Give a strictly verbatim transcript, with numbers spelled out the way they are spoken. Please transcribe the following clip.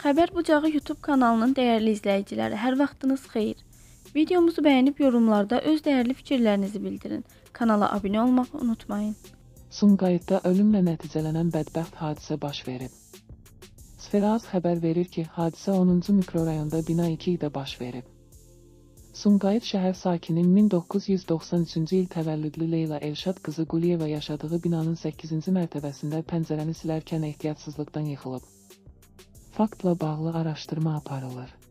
Xəbər Bucağı YouTube kanalının dəyərli izləyiciləri, hər vaxtınız xeyir. Videomuzu bəyənib yorumlarda öz dəyərli fikirlərinizi bildirin. Kanala abunə olmağı unutmayın. Sumqayıtda ölümlə nəticələnən bədbəxt hadisə baş verib. Sferaz xəbər verir ki, hadisə onuncu mikrorayonda bina iki də baş verib. Sumqayıt şəhər sakini min doqquz yüz doxsan üçüncü il təvəllüdlü Leyla Elşad qızı Quliyeva yaşadığı binanın səkkizinci mərtəbəsində pəncərəni silərkən ehtiyatsızlıqdan yıxılıb. Faktla bağlı araşdırma aparılır.